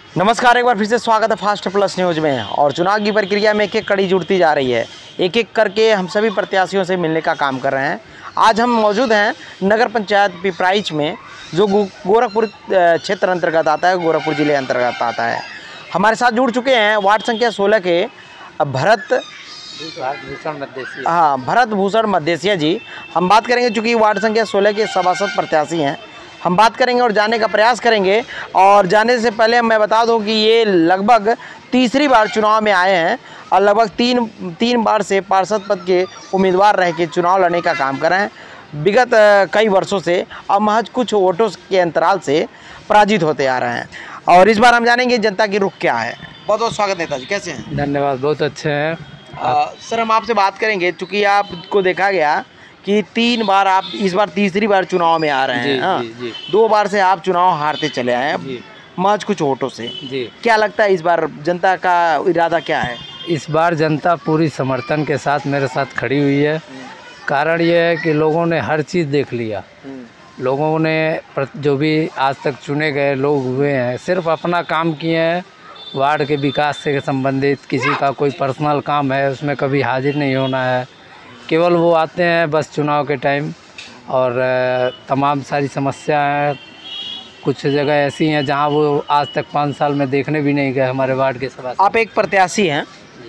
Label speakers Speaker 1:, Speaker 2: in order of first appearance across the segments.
Speaker 1: नमस्कार, एक बार फिर से स्वागत है फास्ट प्लस न्यूज में। और चुनाव की प्रक्रिया में एक एक कड़ी जुड़ती जा रही है। एक एक करके हम सभी प्रत्याशियों से मिलने का काम कर रहे हैं। आज हम मौजूद हैं नगर पंचायत पिपराइच में, जो गोरखपुर क्षेत्र अंतर्गत आता है, गोरखपुर जिले अंतर्गत आता है। हमारे साथ जुड़ चुके हैं वार्ड संख्या 16 के भरत भूषण मदेसिया जी। हम बात करेंगे, चूँकि वार्ड संख्या 16 के सभासद प्रत्याशी हैं, हम बात करेंगे और जानने का प्रयास करेंगे। और जाने से पहले मैं बता दूं कि ये लगभग तीसरी बार चुनाव में आए हैं और लगभग तीन बार से पार्षद पद के उम्मीदवार रह के चुनाव लड़ने का काम कर रहे हैं विगत कई वर्षों से। अब महज कुछ वोटों के अंतराल से पराजित होते आ रहे हैं। और इस बार हम जानेंगे जनता की रुख क्या है। बहुत बहुत स्वागत नेताजी, कैसे हैं?
Speaker 2: धन्यवाद, बहुत अच्छे हैं।
Speaker 1: सर, हम आपसे बात करेंगे, चूँकि आपको देखा गया कि 3 बार आप इस बार तीसरी बार चुनाव में आ रहे हैं। हाँ, 2 बार से आप चुनाव हारते चले आए हैं महज कुछ वोटों से। जी, क्या लगता है इस बार जनता का इरादा क्या है?
Speaker 2: इस बार जनता पूरी समर्थन के साथ मेरे साथ खड़ी हुई है। कारण ये है कि लोगों ने हर चीज़ देख लिया। लोगों ने जो भी आज तक चुने गए लोग हुए हैं, सिर्फ अपना काम किए हैं। वार्ड के विकास से संबंधित किसी का कोई पर्सनल काम है, उसमें कभी हाजिर नहीं होना है। केवल वो आते हैं बस चुनाव के टाइम, और तमाम सारी समस्याएं कुछ जगह ऐसी हैं जहां वो आज तक 5 साल में देखने भी नहीं गए हमारे वार्ड के सभासद।
Speaker 1: आप एक प्रत्याशी हैं,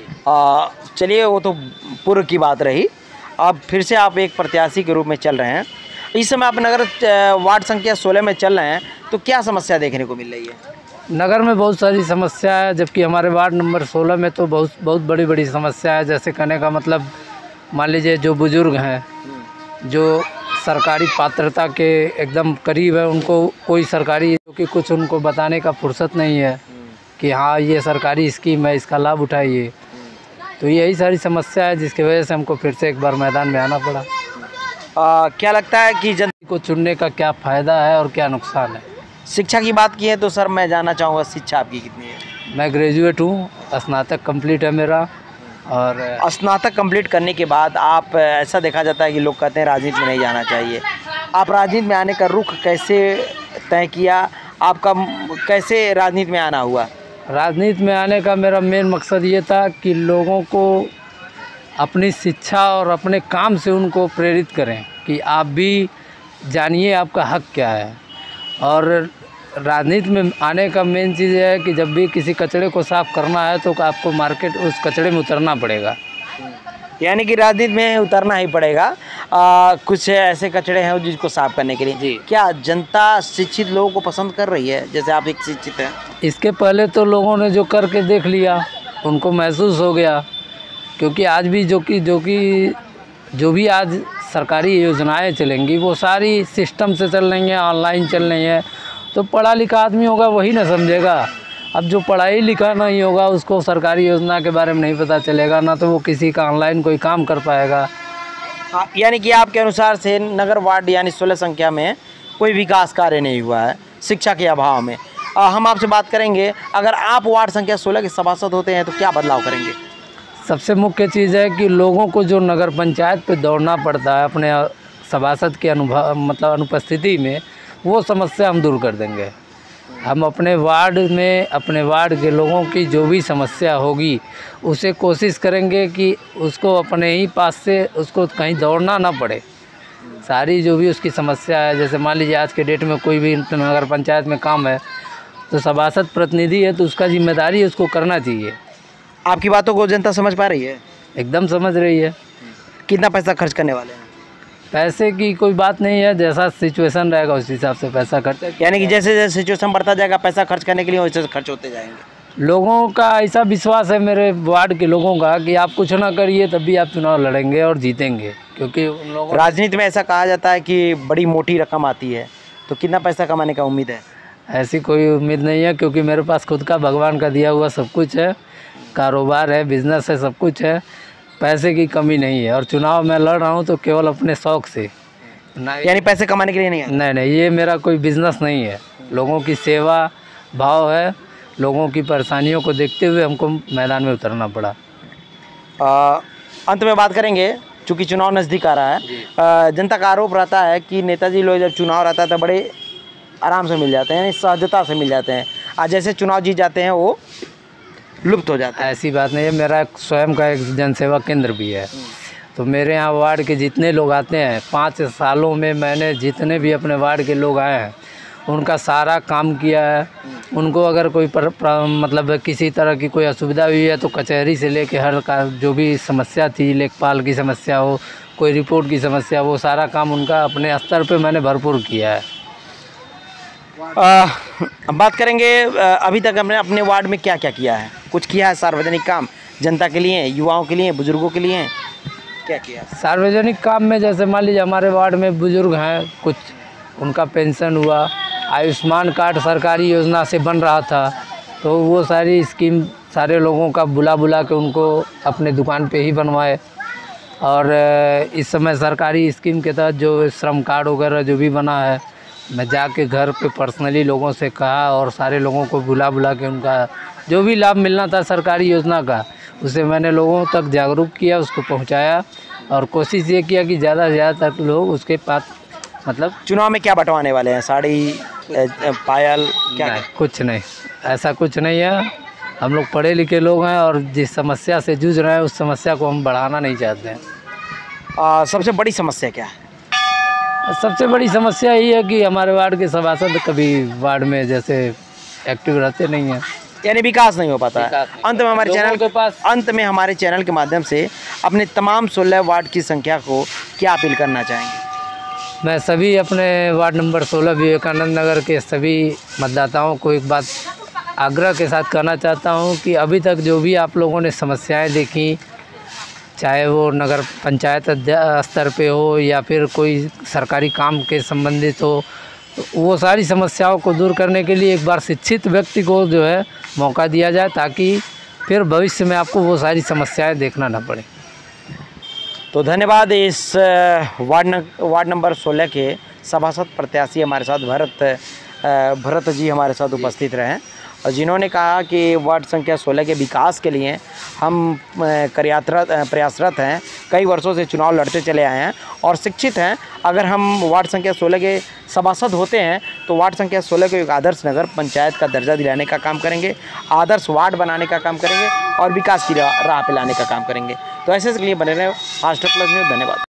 Speaker 1: चलिए वो तो पूर्व की बात रही। अब फिर से आप एक प्रत्याशी के रूप में चल रहे हैं। इस समय आप नगर वार्ड संख्या 16 में चल रहे हैं, तो क्या समस्या देखने को मिल रही है?
Speaker 2: नगर में बहुत सारी समस्या है, जबकि हमारे वार्ड नंबर 16 में तो बहुत बड़ी बड़ी समस्या है। जैसे कहने का मतलब, मान लीजिए जो बुज़ुर्ग हैं, जो सरकारी पात्रता के एकदम करीब है, उनको कोई सरकारी, क्योंकि कुछ उनको बताने का फुर्सत नहीं है कि हाँ ये सरकारी स्कीम है, इसका लाभ उठाइए। तो यही सारी समस्या है जिसकी वजह से हमको फिर से एक बार मैदान में आना पड़ा।
Speaker 1: क्या लगता है कि जनता
Speaker 2: को चुनने का क्या फ़ायदा है और क्या नुकसान है?
Speaker 1: शिक्षा की बात की है तो सर मैं जानना चाहूँगा, शिक्षा आपकी कितनी है?
Speaker 2: मैं ग्रेजुएट हूँ, स्नातक कंप्लीट है मेरा। और
Speaker 1: स्नातक कंप्लीट करने के बाद आप, ऐसा देखा जाता है कि लोग कहते हैं राजनीति में नहीं जाना चाहिए। आप राजनीति में आने का रुख कैसे तय किया? आपका कैसे राजनीति में आना हुआ?
Speaker 2: राजनीति में आने का मेरा मेन मकसद ये था कि लोगों को अपनी शिक्षा और अपने काम से उनको प्रेरित करें कि आप भी जानिए आपका हक क्या है। और राजनीति में आने का मेन चीज़ है कि जब भी किसी कचरे को साफ़ करना है तो आपको मार्केट उस कचरे में उतरना पड़ेगा।
Speaker 1: यानी कि राजनीति में उतरना ही पड़ेगा। कुछ ऐसे कचरे हैं जिसको साफ़ करने के लिए। जी, क्या जनता शिक्षित लोगों को पसंद कर रही है? जैसे आप एक शिक्षित हैं।
Speaker 2: इसके पहले तो लोगों ने जो करके देख लिया, उनको महसूस हो गया। क्योंकि आज भी जो भी आज सरकारी योजनाएँ चलेंगी वो सारी सिस्टम से चल रही हैं, ऑनलाइन चल रही हैं। तो पढ़ा लिखा आदमी होगा वही ना समझेगा। अब जो पढ़ाई लिखा नहीं होगा उसको सरकारी योजना के बारे में नहीं पता चलेगा, ना तो वो किसी का ऑनलाइन कोई काम कर पाएगा।
Speaker 1: यानी कि आपके अनुसार से नगर वार्ड यानी 16 संख्या में कोई विकास कार्य नहीं हुआ है शिक्षा के अभाव में। हम आपसे बात करेंगे, अगर आप वार्ड संख्या 16 के सभासद होते हैं तो क्या बदलाव करेंगे?
Speaker 2: सबसे मुख्य चीज़ है कि लोगों को जो नगर पंचायत पे दौड़ना पड़ता है अपने सभासद के अनुपस्थिति में, वो समस्या हम दूर कर देंगे। हम अपने वार्ड में अपने वार्ड के लोगों की जो भी समस्या होगी उसे कोशिश करेंगे कि उसको अपने ही पास से उसको कहीं दौड़ना ना पड़े। सारी जो भी उसकी समस्या है, जैसे मान लीजिए आज के डेट में कोई भी नगर पंचायत में काम है तो सभासद प्रतिनिधि है तो उसका जिम्मेदारी है, उसको करना चाहिए।
Speaker 1: आपकी बातों को जनता समझ पा रही है?
Speaker 2: एकदम समझ रही है।
Speaker 1: कितना पैसा खर्च करने वाले हैं?
Speaker 2: पैसे की कोई बात नहीं है, जैसा सिचुएशन रहेगा उस हिसाब से पैसा खर्च।
Speaker 1: यानी कि जैसे जैसे सिचुएशन बढ़ता जाएगा पैसा खर्च करने के लिए वैसे खर्च होते जाएंगे।
Speaker 2: लोगों का ऐसा विश्वास है मेरे वार्ड के लोगों का कि आप कुछ ना करिए तब भी आप चुनाव लड़ेंगे और जीतेंगे। क्योंकि उन लोगों,
Speaker 1: राजनीति में ऐसा कहा जाता है कि बड़ी मोटी रकम आती है, तो कितना पैसा कमाने का उम्मीद है?
Speaker 2: ऐसी कोई उम्मीद नहीं है, क्योंकि मेरे पास खुद का भगवान का दिया हुआ सब कुछ है, कारोबार है, बिजनेस है, सब कुछ है। पैसे की कमी नहीं है। और चुनाव में लड़ रहा हूँ तो केवल अपने शौक़ से,
Speaker 1: यानी पैसे कमाने के लिए नहीं है?
Speaker 2: नहीं, ये मेरा कोई बिजनेस नहीं है। लोगों की सेवा भाव है। लोगों की परेशानियों को देखते हुए हमको मैदान में उतरना पड़ा।
Speaker 1: अंत में बात करेंगे, चूँकि चुनाव नज़दीक आ रहा है, जनता का आरोप रहता है कि नेताजी लोग जब चुनाव रहता है तो बड़े आराम से मिल जाते हैं, यानी सहजता से मिल जाते हैं। आज जैसे चुनाव जीत जाते हैं वो लुप्त हो जाता है?
Speaker 2: ऐसी बात नहीं है, मेरा स्वयं का एक जनसेवा केंद्र भी है। तो मेरे यहाँ वार्ड के जितने लोग आते हैं, 5 सालों में मैंने जितने भी अपने वार्ड के लोग आए हैं उनका सारा काम किया है। उनको अगर कोई मतलब किसी तरह की कोई असुविधा हुई है तो कचहरी से लेके हर का जो भी समस्या थी, लेखपाल की समस्या हो, कोई रिपोर्ट की समस्या, वो सारा काम उनका अपने स्तर पे मैंने भरपूर किया है।
Speaker 1: अब बात करेंगे अभी तक हमने अपने वार्ड में क्या क्या किया है? कुछ किया है सार्वजनिक काम जनता के लिए, युवाओं के लिए, बुजुर्गों के लिए? क्या किया
Speaker 2: सार्वजनिक काम में? जैसे मान लीजिए हमारे वार्ड में बुजुर्ग हैं, कुछ उनका पेंशन हुआ, आयुष्मान कार्ड सरकारी योजना से बन रहा था, तो वो सारी स्कीम सारे लोगों का बुला के उनको अपने दुकान पे ही बनवाए। और इस समय सरकारी स्कीम के तहत जो श्रम कार्ड वगैरह जो भी बना है, मैं जाके घर पे पर्सनली लोगों से कहा और सारे लोगों को बुला के उनका जो भी लाभ मिलना था सरकारी योजना का, उसे मैंने लोगों तक जागरूक किया, उसको पहुंचाया और कोशिश ये किया कि ज़्यादा से ज़्यादा तक लोग उसके पास मतलब।
Speaker 1: चुनाव में क्या बंटवाने वाले हैं? साड़ी, पायल, क्या?
Speaker 2: कुछ नहीं, ऐसा कुछ नहीं है। हम लोग पढ़े लिखे लोग हैं और जिस समस्या से जूझ रहे हैं उस समस्या को हम बढ़ाना नहीं चाहते हैं।
Speaker 1: सबसे बड़ी समस्या क्या है?
Speaker 2: सबसे बड़ी समस्या यही है कि हमारे वार्ड के सभासद कभी वार्ड में जैसे एक्टिव रहते नहीं हैं,
Speaker 1: यानी विकास नहीं हो पाता है। अंत में हमारे चैनल
Speaker 2: के पास
Speaker 1: हमारे चैनल के माध्यम से अपने तमाम 16 वार्ड की संख्या को क्या अपील करना चाहेंगे?
Speaker 2: मैं सभी अपने वार्ड नंबर 16 विवेकानंद नगर के सभी मतदाताओं को एक बात आग्रह के साथ कहना चाहता हूं कि अभी तक जो भी आप लोगों ने समस्याएं देखी, चाहे वो नगर पंचायत स्तर पे हो या फिर कोई सरकारी काम के संबंधित हो, तो वो सारी समस्याओं को दूर करने के लिए एक बार शिक्षित व्यक्ति को जो है मौका दिया जाए, ताकि फिर भविष्य में आपको वो सारी समस्याएं देखना ना पड़े।
Speaker 1: तो धन्यवाद। इस वार्ड नंबर 16 के सभासद प्रत्याशी हमारे साथ भरत जी हमारे साथ उपस्थित रहे और जिन्होंने कहा कि वार्ड संख्या 16 के विकास के लिए हम प्रयासरत हैं, कई वर्षों से चुनाव लड़ते चले आए हैं और शिक्षित हैं। अगर हम वार्ड संख्या 16 के सभासद होते हैं तो वार्ड संख्या 16 को एक आदर्श नगर पंचायत का दर्जा दिलाने का काम करेंगे, आदर्श वार्ड बनाने का काम करेंगे और विकास की राह पे लाने का काम करेंगे। तो ऐसे के लिए बने रहे फास्ट प्लस न्यूज़। धन्यवाद।